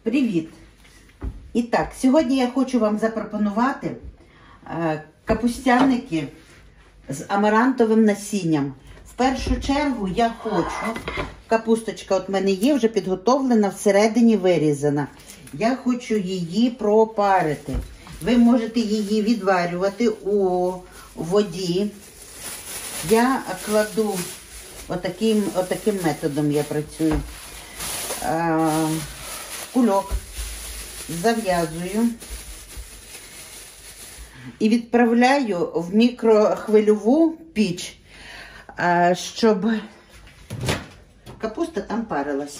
Привіт! І так, сьогодні я хочу вам запропонувати капустяники з амарантовим насінням. В першу чергу я хочу, капусточка от в мене є, вже підготовлена, всередині вирізана. Я хочу її пропарити. Ви можете її відварювати у воді. Я кладу, отаким методом я працюю. Кульок зав'язую і відправляю в мікрохвильову піч, щоб капуста там парилась.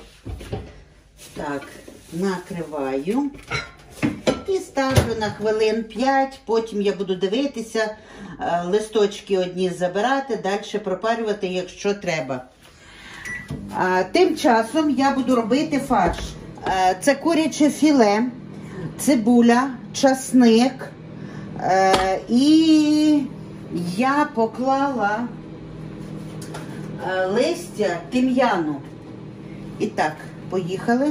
Так, накриваю і ставлю на хвилин 5, потім я буду дивитися, листочки одні забирати, далі пропарювати, якщо треба. Тим часом я буду робити фарш. Це куряче філе, цибуля, часник і я поклала листя тим'яну. І так, поїхали.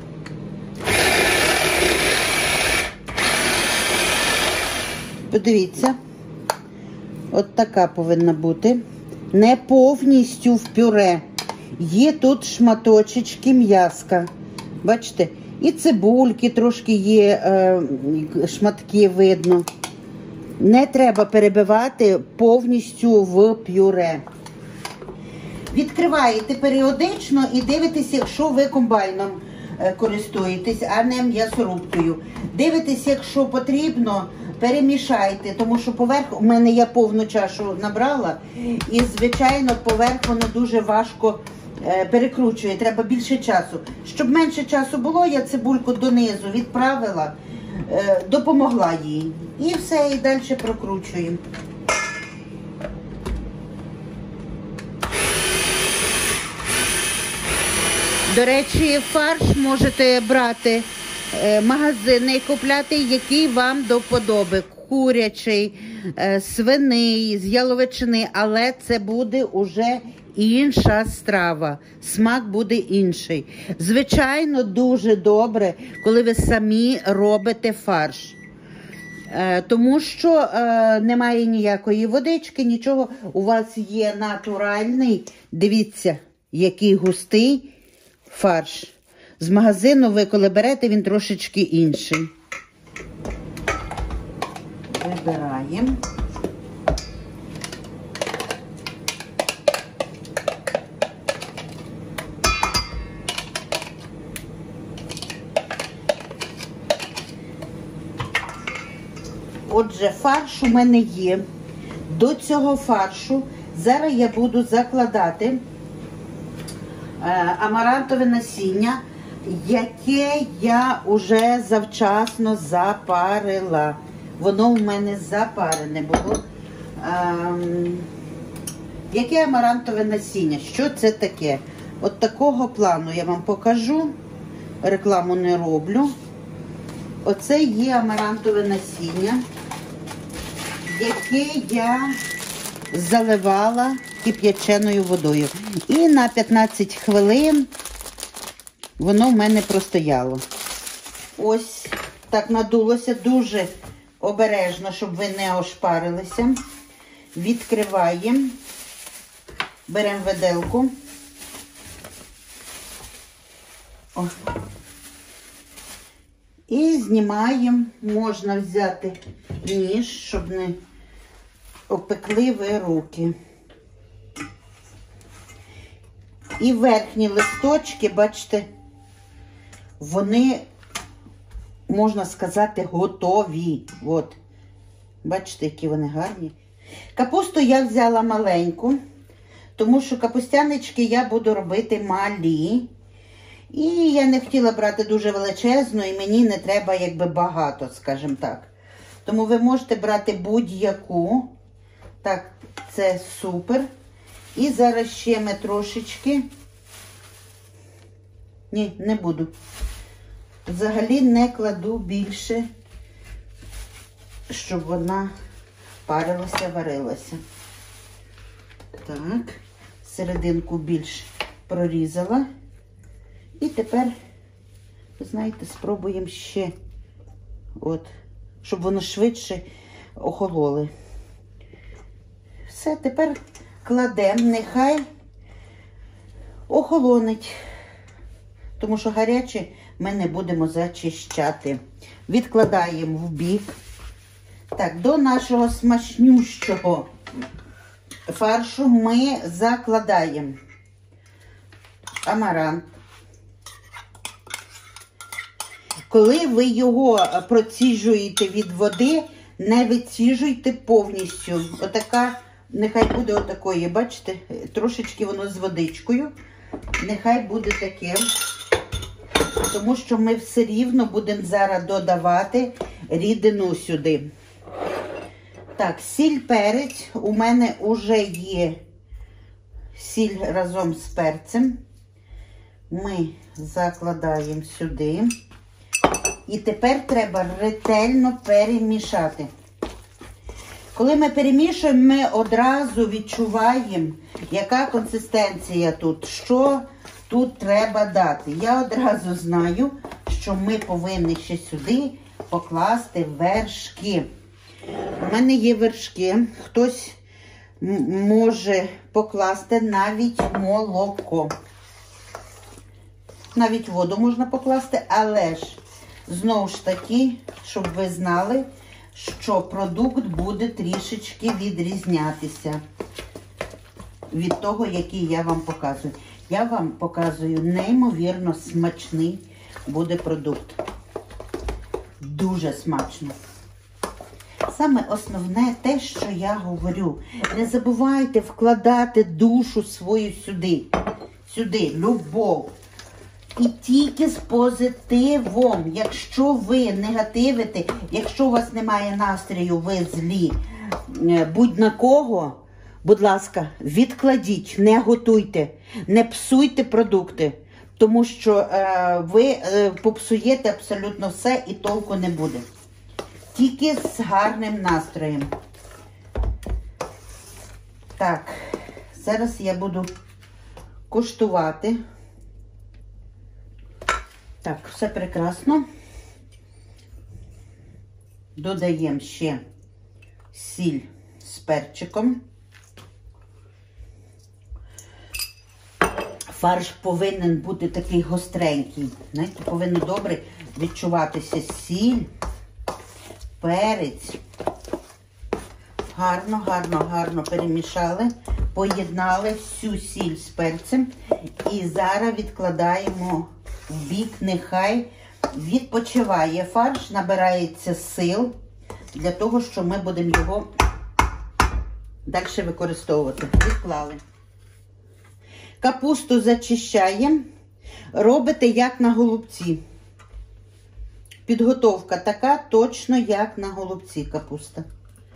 Подивіться, от така повинна бути. Не повністю в пюре. Є тут шматочечки м'яска. Бачите? І цибульки трошки є, шматки видно. Не треба перебивати повністю в пюре. Відкриваєте періодично і дивитесь, якщо ви комбайном користуєтесь, а не м'ясорубкою. Дивитесь, якщо потрібно, перемішайте, тому що поверх, у мене я повну чашу набрала, і, звичайно, поверх воно дуже важко перекручує, треба більше часу. Щоб менше часу було, я цибульку донизу відправила, допомогла їй. І все, і далі прокручуємо. До речі, фарш можете брати магазинний, купляти, який вам до вподоби. Курячий, свиний, з яловичини, але це буде уже інша страва, смак буде інший. Звичайно, дуже добре, коли ви самі робите фарш. Тому що немає ніякої водички, нічого. У вас є натуральний, дивіться, який густий фарш. З магазину ви, коли берете, він трошечки інший. Вибираємо. Отже, фарш у мене є. До цього фаршу зараз я буду закладати амарантове насіння, яке я вже завчасно запарила. Воно в мене запарене було. Яке амарантове насіння? Що це таке? От такого плану я вам покажу. Рекламу не роблю. Оце є амарантове насіння, яке я заливала кип'яченою водою. І на 15 хвилин воно в мене простояло. Ось так надулося, дуже обережно, щоб ви не ошпарилися. Відкриваємо, беремо виделку. О. І знімаємо, можна взяти ніж, щоб не обпекли ви руки. І верхні листочки, бачите, вони, можна сказати, готові. От. Бачите, які вони гарні. Капусту я взяла маленьку, тому що капустянички я буду робити малі. І я не хотіла брати дуже величезну, і мені не треба якби багато, скажімо так. Тому ви можете брати будь-яку. Так, це супер. І зараз ще ми трошечки. Ні, не буду. Взагалі не кладу більше, щоб вона парилася, варилася. Так, серединку більш прорізала. І тепер Ви знаєте, спробуємо ще, от, щоб воно швидше охололо. Все, тепер кладемо, нехай охолонить, тому що гаряче ми не будемо зачищати. Відкладаємо в бік. Так, до нашого смачнющого фаршу ми закладаємо амарант. Коли ви його проціжуєте від води, не виціжуйте повністю. Отака, нехай буде отакої, бачите, трошечки воно з водичкою. Нехай буде таке, тому що ми все рівно будемо зараз додавати рідину сюди. Так, сіль, перець. У мене вже є сіль разом з перцем. Ми закладаємо сюди. І тепер треба ретельно перемішати. Коли ми перемішуємо, ми одразу відчуваємо, яка консистенція тут, що тут треба дати. Я одразу знаю, що ми повинні ще сюди покласти вершки. У мене є вершки, хтось може покласти навіть молоко. Навіть воду можна покласти, але ж, знову ж таки, щоб ви знали, що продукт буде трішечки відрізнятися від того, який я вам показую. Я вам показую неймовірно смачний буде продукт. Дуже смачно. Саме основне те, що я говорю. Не забувайте вкладати душу свою сюди. Сюди, любов. І тільки з позитивом. Якщо ви негативите, якщо у вас немає настрою, ви злі, будь на кого, будь ласка, відкладіть, не готуйте, не псуйте продукти, тому що ви попсуєте абсолютно все і толку не буде. Тільки з гарним настроєм. Так, зараз я буду куштувати. Так, все прекрасно. Додаємо ще сіль з перчиком. Фарш повинен бути такий гостренький. Знаєте, повинно добре відчуватися сіль, перець. Гарно, гарно, гарно перемішали, поєднали всю сіль з перцем. І зараз відкладаємо в бік, нехай відпочиває фарш, набирається сил для того, що ми будемо його далі використовувати. Відклали. Капусту зачищаємо, робите як на голубці. Підготовка така, точно як на голубці капуста.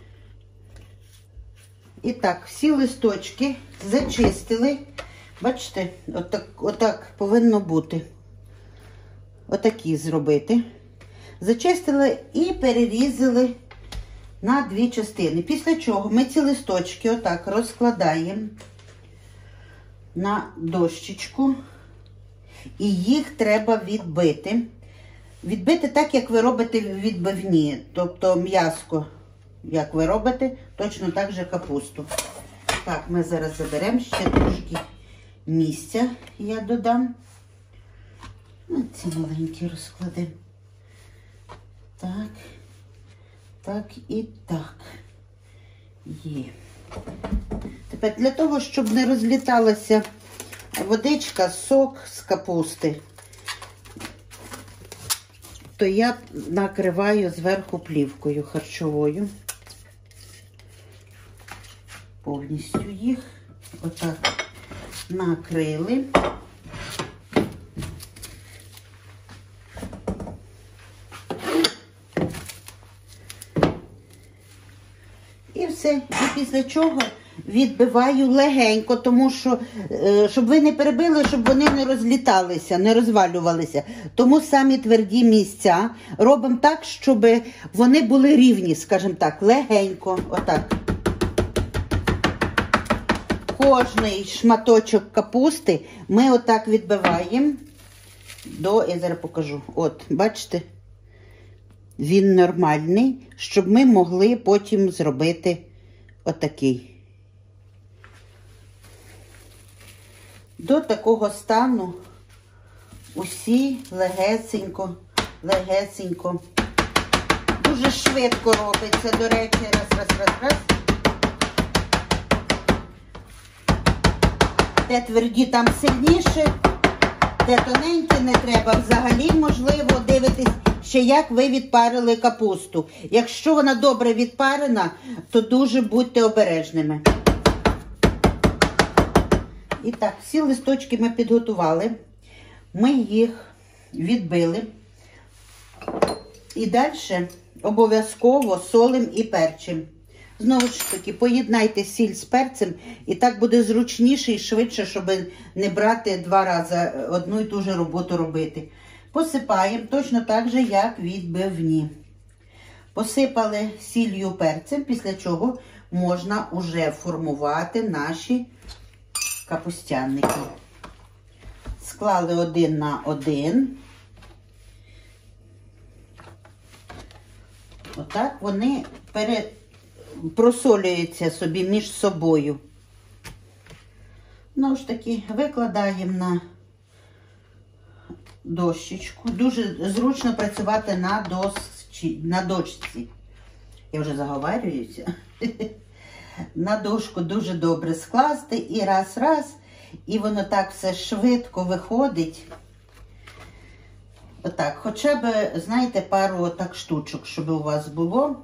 І так, всі листочки зачистили. Бачите, отак повинно бути. Отакі зробити. Зачистили і перерізали на дві частини. Після чого ми ці листочки отак розкладаємо на дощечку. І їх треба відбити. Відбити так, як ви робите відбивні. Тобто м'яско, як ви робите, точно так же капусту. Так, ми зараз заберемо ще трошки місця, я додам. Ці маленькі розкладемо. Так, так і так. Є. Тепер для того, щоб не розліталася водичка, сок з капусти, то я накриваю зверху плівкою харчовою. Повністю їх отак накрили. І все. І після чого відбиваю легенько, тому що, щоб ви не перебили, щоб вони не розліталися, не розвалювалися. Тому самі тверді місця робимо так, щоб вони були рівні, скажімо так, легенько, отак. Кожний шматочок капусти ми отак відбиваємо Я зараз покажу. От, бачите? Він нормальний, щоб ми могли потім зробити отакий. До такого стану усі легесенько, легесенько. Дуже швидко робиться, до речі, раз. Де тверді, там сильніше, де тоненькі не треба. Взагалі, можливо, дивитись ще, як ви відпарили капусту. Якщо вона добре відпарена, то дуже будьте обережними. І так, всі листочки ми підготували. Ми їх відбили. І далі обов'язково солим і перчим. Знову ж таки, поєднайте сіль з перцем, і так буде зручніше і швидше, щоб не брати 2 рази одну і ту ж роботу робити. Посипаємо точно так же, як відбивні. Посипали сіллю, перцем, після чого можна вже формувати наші капустяники. Склали 1 на 1. Отак вони просолюються собі між собою. Ну ж таки, викладаємо на дощечку. Дуже зручно працювати на дошці. Я вже заговарююся. На дошку дуже добре скласти і раз, і воно так все швидко виходить. Отак, хоча б, знаєте, пару отак штучок, щоб у вас було.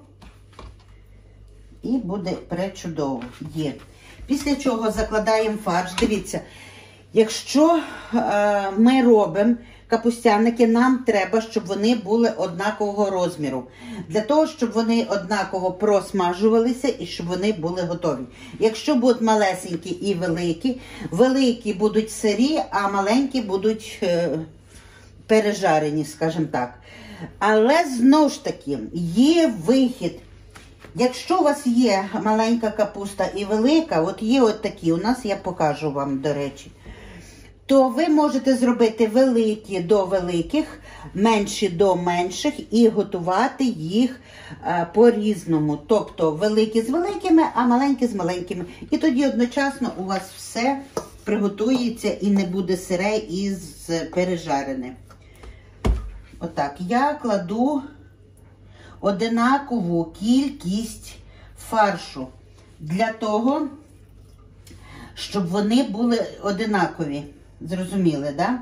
І буде пречудово. Є. Після чого закладаємо фарш. Дивіться, якщо ми робимо капустяники, нам треба, щоб вони були однакового розміру. Для того, щоб вони однаково просмажувалися і щоб вони були готові. Якщо будуть малесенькі і великі, великі будуть сирі, а маленькі будуть пережарені, скажімо так. Але, знову ж таки, є вихід. Якщо у вас є маленька капуста і велика, от є от такі, у нас я покажу вам, до речі, то ви можете зробити великі до великих, менші до менших і готувати їх по-різному. Тобто великі з великими, а маленькі з маленькими. І тоді одночасно у вас все приготується і не буде сире і пережарене. Отак, я кладу однакову кількість фаршу для того, щоб вони були однакові. Зрозуміли, да?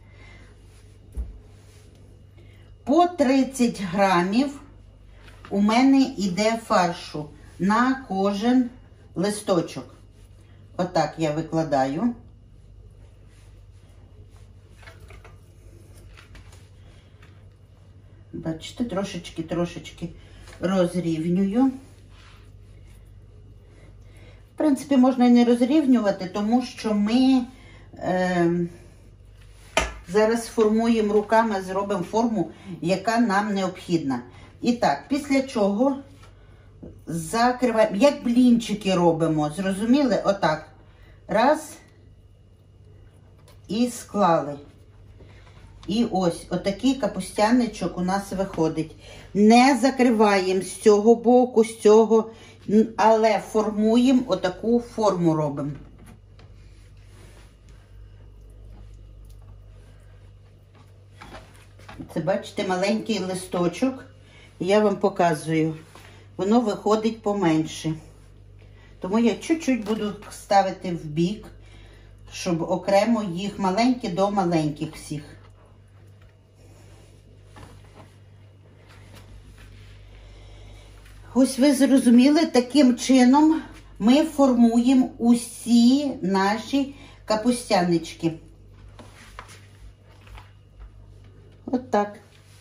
По 30 грамів у мене йде фаршу на кожен листочок. Отак я викладаю. Бачите, трошечки розрівнюю. В принципі, можна і не розрівнювати, тому що ми зараз формуємо руками, зробимо форму, яка нам необхідна. І так, після чого закриваємо, як блінчики робимо, зрозуміли? Отак. Раз. І склали. І ось, отакий капустяничок у нас виходить. Не закриваємо з цього боку, з цього, але формуємо отаку форму робимо. Це, бачите, маленький листочок. Я вам показую. Воно виходить поменше. Тому я чуть-чуть буду ставити в бік, щоб окремо їх маленькі до маленьких всіх. Ось ви зрозуміли, таким чином ми формуємо усі наші капустянички. От так.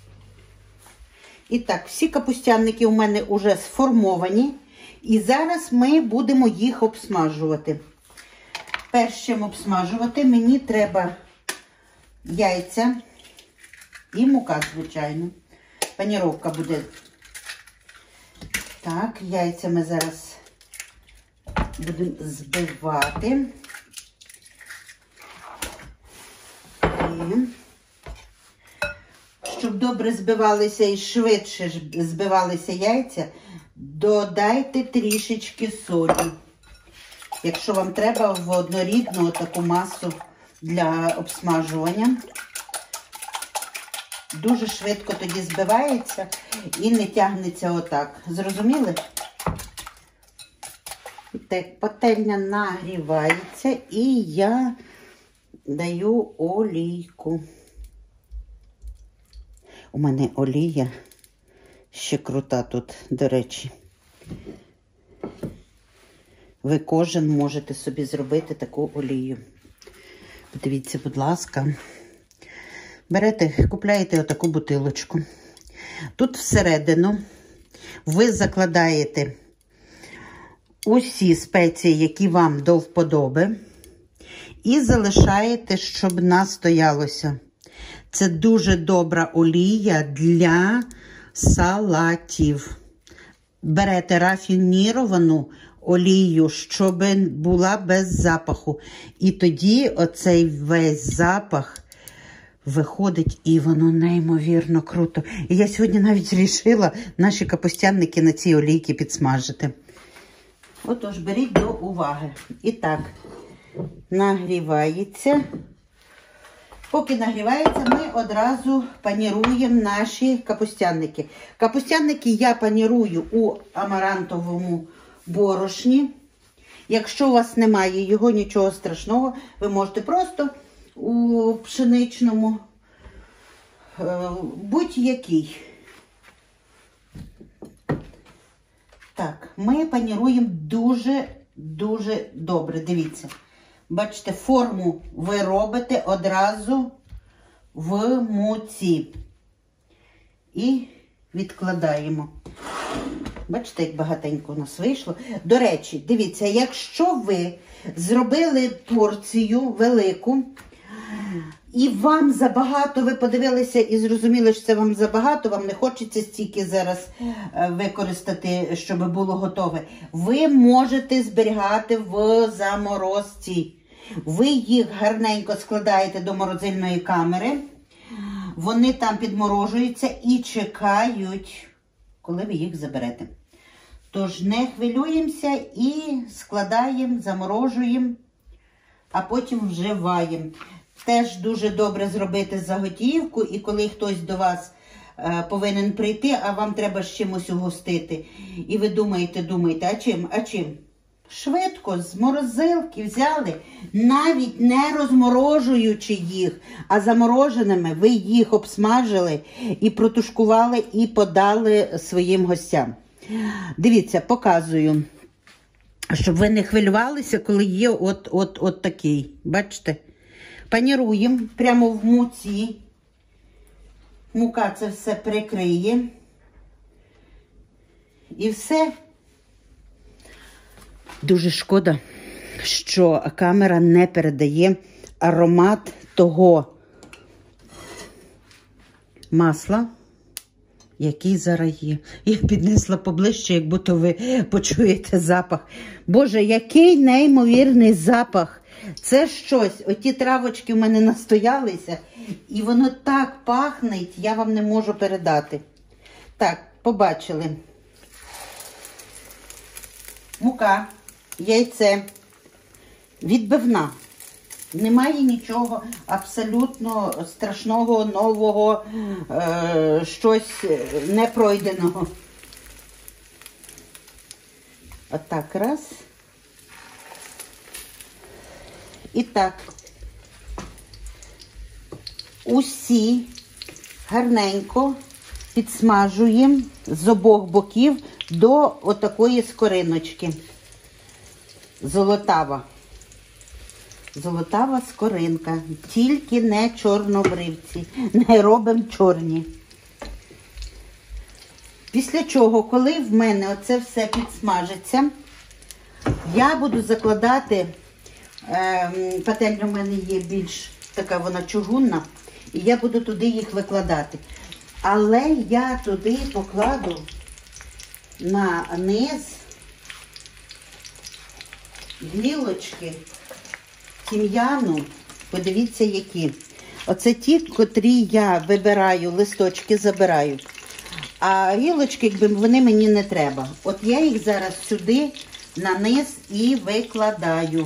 І так, всі капустяники у мене вже сформовані. І зараз ми будемо їх обсмажувати. Перш чим обсмажувати, мені треба яйця і мука, звичайно. Паніровка буде. Так, яйця ми зараз будемо збивати. І щоб добре збивалися і швидше збивалися яйця, додайте трішечки солі. Якщо вам треба в однорідну таку масу для обсмажування. Дуже швидко тоді збивається і не тягнеться отак. Зрозуміли? Так, пательня нагрівається і я даю олійку. У мене олія ще крута тут, до речі. Ви кожен можете собі зробити таку олію. Подивіться, будь ласка. Берете, купляєте отаку бутилочку. Тут всередину ви закладаєте усі спеції, які вам до вподоби, і залишаєте, щоб настоялося. Це дуже добра олія для салатів. Берете рафініровану олію, щоб була без запаху. І тоді оцей весь запах виходить, і воно неймовірно круто. І я сьогодні навіть вирішила наші капустянники на цій олійці підсмажити. Отож, беріть до уваги. І так, нагрівається. Поки нагрівається, ми одразу паніруємо наші капустянники. Капустянники я панірую у амарантовому борошні. Якщо у вас немає його, нічого страшного, ви можете просто у пшеничному, будь-який. Так, ми паніруємо дуже добре. Дивіться. Бачите, форму ви робите одразу в муці. І відкладаємо. Бачите, як багатенько у нас вийшло. До речі, дивіться, якщо ви зробили порцію велику, і вам забагато, ви подивилися і зрозуміли, що це вам забагато, вам не хочеться стільки зараз використати, щоб було готове, ви можете зберігати в заморозці. Ви їх гарненько складаєте до морозильної камери, вони там підморожуються і чекають, коли ви їх заберете. Тож не хвилюємося і складаємо, заморожуємо, а потім вживаємо. Теж дуже добре зробити заготівку, і коли хтось до вас повинен прийти, а вам треба з чимось угостити. І ви думаєте, а чим? Швидко з морозилки взяли, навіть не розморожуючи їх, а замороженими ви їх обсмажили і протушкували і подали своїм гостям. Дивіться, показую, щоб ви не хвилювалися, коли є от такий. Бачите? Паніруємо прямо в муці. Мука це все прикриє. І все. Дуже шкода, що камера не передає аромат того масла, який зараз є. Я піднесла поближче, як будто ви почуєте запах. Боже, який неймовірний запах. Це щось, оті травочки в мене настоялися, і воно так пахне, я вам не можу передати. Так, побачили. Мука, яйце, відбивна. Немає нічого абсолютно страшного, нового, щось непройденого. Отак, раз. І так, усі гарненько підсмажуємо з обох боків до отакої скориночки. Золотава. Золотава скоринка. Тільки не чорнобривці. Не робимо чорні. Після чого, коли в мене оце все підсмажиться, я буду закладати, пательня в мене є більш така вона чугунна, і я буду туди їх викладати. Але я туди покладу на низ гілочки тім'яну, подивіться які. Оце ті, котрі я вибираю, листочки забираю. А гілочки, якби, вони мені не треба. От я їх зараз сюди, на низ і викладаю.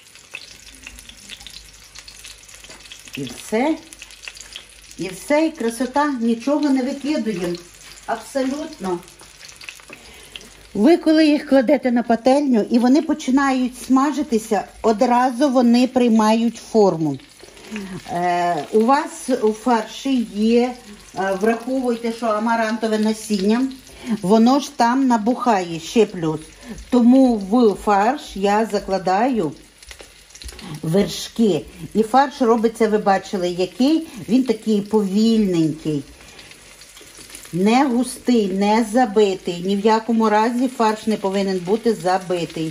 І все. І все, і красота, нічого не викидуємо. Абсолютно. Ви, коли їх кладете на пательню і вони починають смажитися, одразу вони приймають форму. У вас у фарші є, враховуйте, що амарантове насіння, воно ж там набухає ще плюс. Тому в фарш я закладаю вершки. І фарш робиться, ви бачили, який? Він такий повільненький. Не густий, не забитий. Ні в якому разі фарш не повинен бути забитий.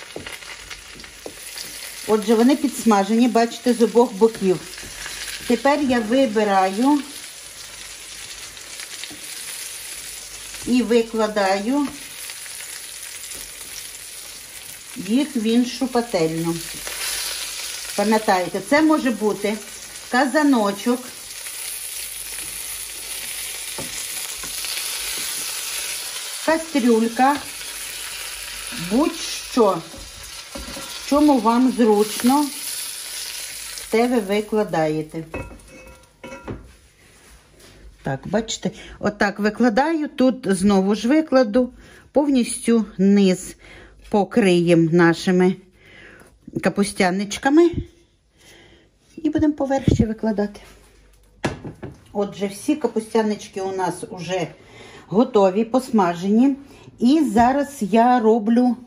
Отже, вони підсмажені, бачите, з обох боків. Тепер я вибираю і викладаю їх в іншу пательню. Пам'ятаєте, це може бути казаночок, кастрюлька, будь-що, в чому вам зручно, те ви викладаєте. Так, бачите, отак викладаю, тут знову ж викладу, повністю низ покриємо нашими капустяничками і будемо поверх ще викладати. Отже, всі капустянички у нас вже готові, посмажені. І зараз я роблю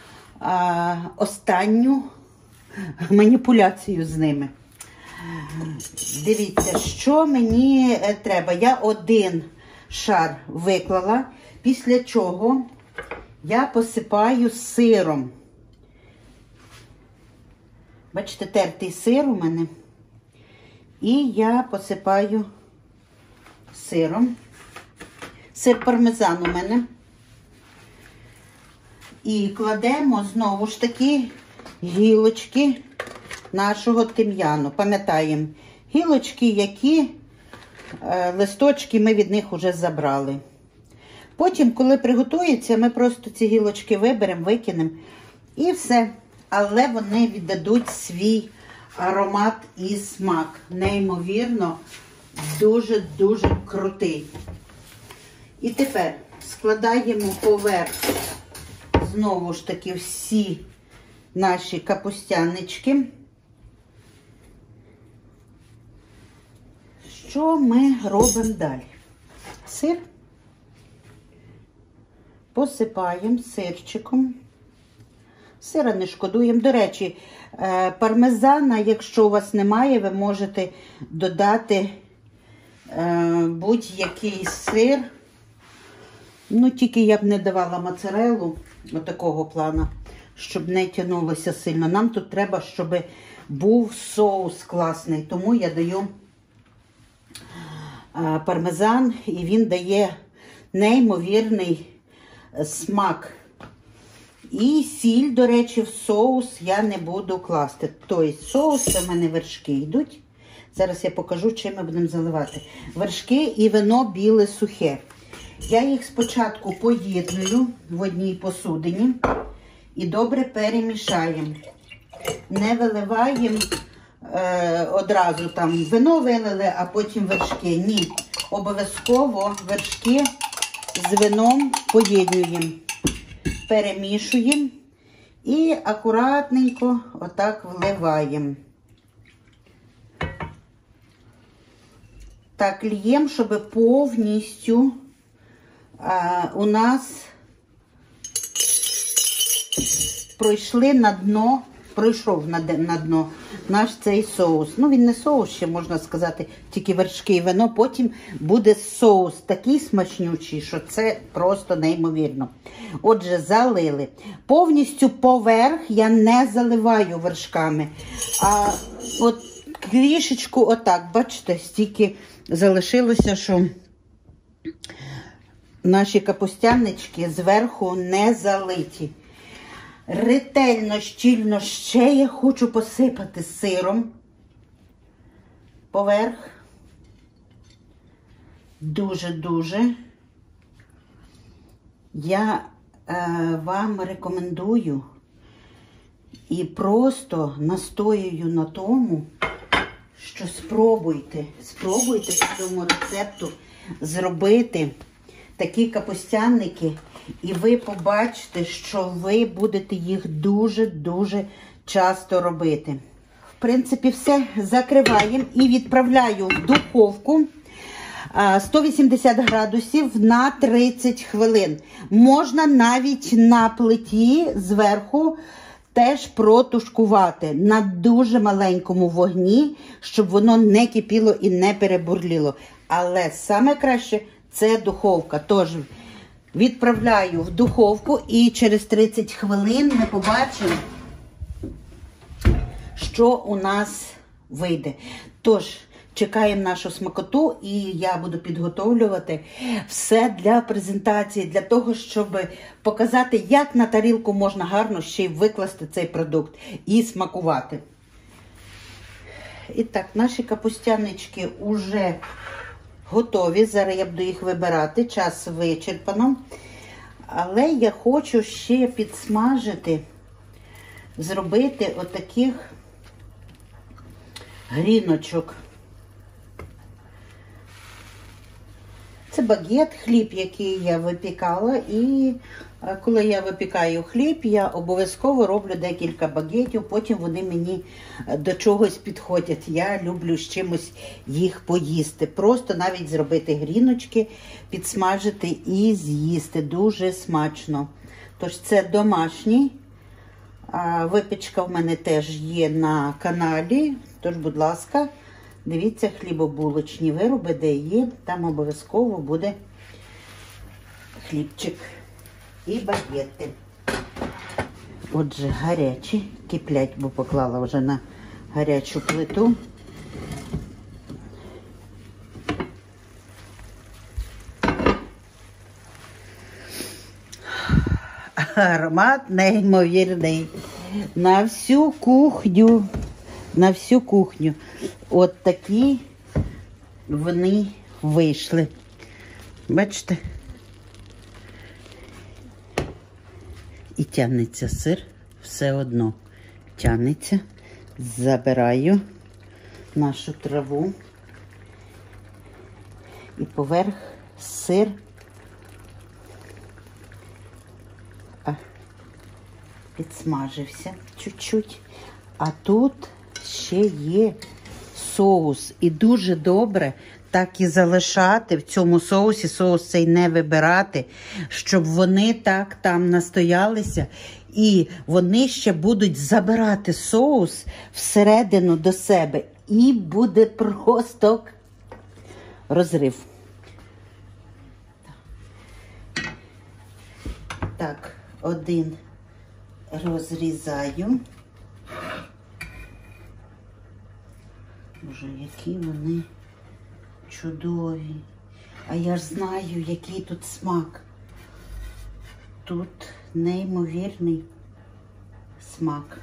останню маніпуляцію з ними. Дивіться, що мені треба. Я один шар виклала, після чого я посипаю сиром. Бачите, тертий сир у мене. І я посипаю сиром. Сир пармезан у мене. І кладемо знову ж таки гілочки нашого тим'яну. Пам'ятаємо, гілочки, які листочки ми від них вже забрали. Потім, коли приготується, ми просто ці гілочки виберемо, викинемо і все. Але вони віддадуть свій аромат і смак. Неймовірно, дуже-дуже крутий. І тепер складаємо поверх знову ж таки всі наші капустянички. Що ми робимо далі? Сир посипаємо сирчиком. Сира не шкодуємо. До речі, пармезана, якщо у вас немає, ви можете додати будь-який сир. Ну, тільки я б не давала моцареллу, отакого плану, щоб не тягнулося сильно. Нам тут треба, щоб був соус класний, тому я даю пармезан, і він дає неймовірний смак. І сіль, до речі, в соус я не буду класти. Тобто соус, це в мене вершки йдуть. Зараз я покажу, чим ми будемо заливати. Вершки і вино біле сухе. Я їх спочатку поєдную в одній посудині і добре перемішаємо. Не виливаємо одразу там вино вилили, а потім вершки. Ні, обов'язково вершки з вином поєднуємо. Перемішуємо і акуратненько отак вливаємо. Так, льємо, щоб повністю у нас пройшов на дно наш цей соус. Ну, він не соус, ще можна сказати, тільки вершки і вино. Потім буде соус такий смачнючий, що це просто неймовірно. Отже, залили. Повністю поверх я не заливаю вершками, а от трішечку отак, бачите, стільки залишилося, що наші капустянички зверху не залиті. Ретельно, щільно ще я хочу посипати сиром. поверх. Дуже-дуже. Я вам рекомендую і просто настоюю на тому, що спробуйте в цьому рецепту зробити такі капустяники, і ви побачите, що ви будете їх дуже-дуже часто робити. В принципі, все. Закриваємо і відправляю в духовку 180 градусів на 30 хвилин. Можна навіть на плиті зверху теж протушкувати на дуже маленькому вогні, щоб воно не кипіло і не перебурліло. Але саме краще це духовка. Тож відправляю в духовку і через 30 хвилин ми побачимо, що у нас вийде. Тож, чекаємо нашу смакоту, і я буду підготовлювати все для презентації, для того, щоб показати, як на тарілку можна гарно ще й викласти цей продукт і смакувати. І так, наші капустянички вже готові. Зараз я буду їх вибирати, час вичерпано. Але я хочу ще підсмажити, зробити отаких гріночок. Це багет, хліб, який я випікала, і коли я випікаю хліб, я обов'язково роблю декілька багетів, потім вони мені до чогось підходять. Я люблю з чимось їх поїсти. Просто навіть зробити гріночки, підсмажити і з'їсти. Дуже смачно. Тож це домашній. Випічка в мене теж є на каналі, тож, будь ласка, дивіться хлібобулочні вироби, де є, там обов'язково буде хлібчик і багети. Отже, гарячі, киплять, бо поклала вже на гарячу плиту. Аромат неймовірний. На всю кухню. На всю кухню. От такі вони вийшли. Бачите? І тягнеться сир все одно. Тягнеться. Забираю нашу траву. І поверх сир. Підсмажився чуть-чуть. А тут ще є соус. І дуже добре так і залишати в цьому соусі, соус цей не вибирати, щоб вони так там настоялися. І вони ще будуть забирати соус всередину до себе. І буде просто розрив. Так, один розрізаю. Боже, які вони чудові. А я ж знаю, який тут смак. Тут неймовірний смак.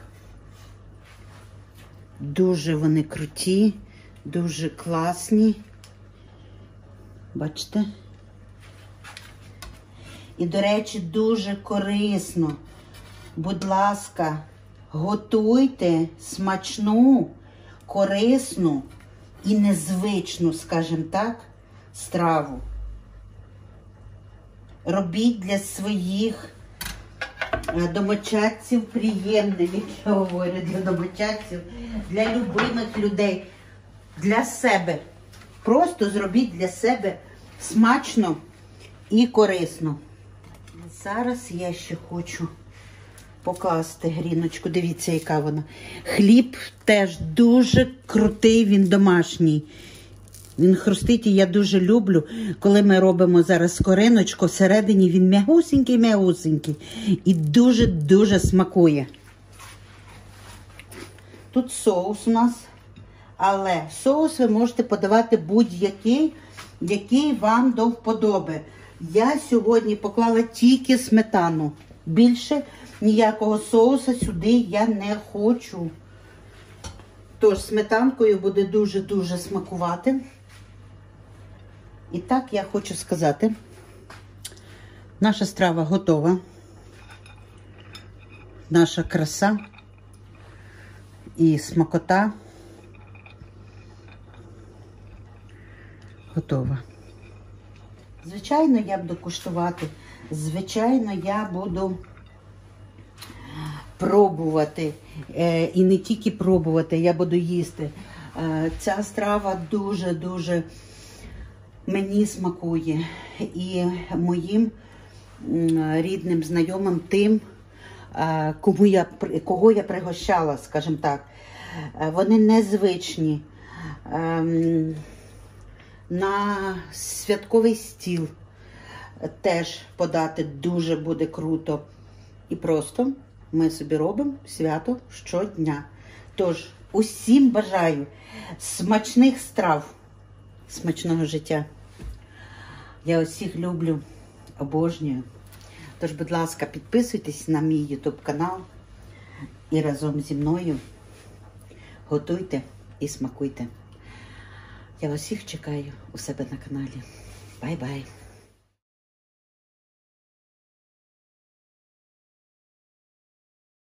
Дуже вони круті, дуже класні. Бачите? І, до речі, дуже корисно. Будь ласка, готуйте смачну, корисну і незвичну, скажімо так, страву. Робіть для своїх домочадців приємним, як я говорю, для домочадців, для любимих людей, для себе. Просто зробіть для себе смачно і корисно. Зараз я ще хочу покласти гріночку. Дивіться, яка вона. Хліб теж дуже крутий, він домашній. Він хрустить, і я дуже люблю, коли ми робимо зараз скориночку, всередині він м'ягусенький-м'ягусенький. І дуже-дуже смакує. Тут соус у нас, але соус ви можете подавати будь-який, який вам до вподоби. Я сьогодні поклала тільки сметану. Більше ніякого соуса сюди я не хочу. Тож сметанкою буде дуже-дуже смакувати. І так я хочу сказати, наша страва готова. Наша краса і смакота готова. Звичайно, я буду куштувати. Звичайно, я буду пробувати. І не тільки пробувати, я буду їсти. Ця страва дуже-дуже мені смакує. І моїм рідним, знайомим, тим, кого я пригощала, скажімо так. Вони незвичні. На святковий стіл теж подати дуже буде круто. І просто ми собі робимо свято щодня. Тож, усім бажаю смачних страв, смачного життя. Я усіх люблю, обожнюю. Тож, будь ласка, підписуйтесь на мій YouTube канал і разом зі мною готуйте і смакуйте. Я усіх чекаю у себе на каналі. Бай-бай!